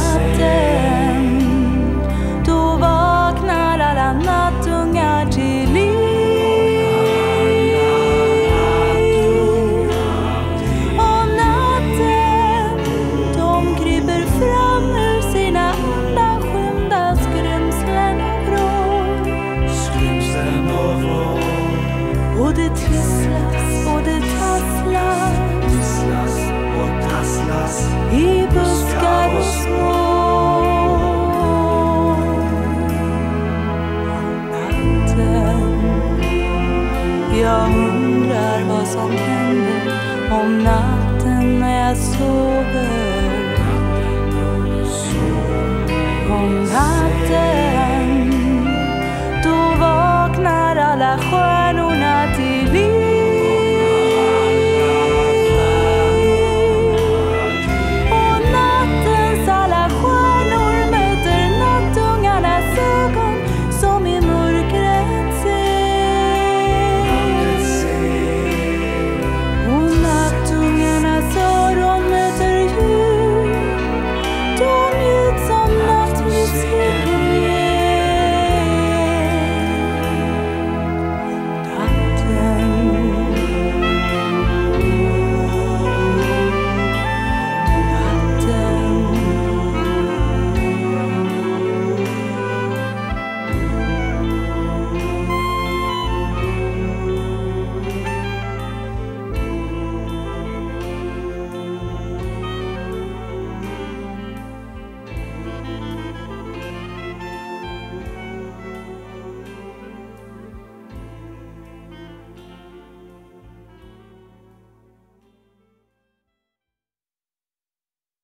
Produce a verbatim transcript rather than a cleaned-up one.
natten, då vaknar alla nattungar till liv. Och natten, de kryper fram ur sina undanskymda skrymslen och vrår. Skrymslen och vrår. Och det tisslas och det tasslas, Tisslas och tasslas i buskar och små. Natten, jag undrar vad som händer om natten när jag sover. Om natten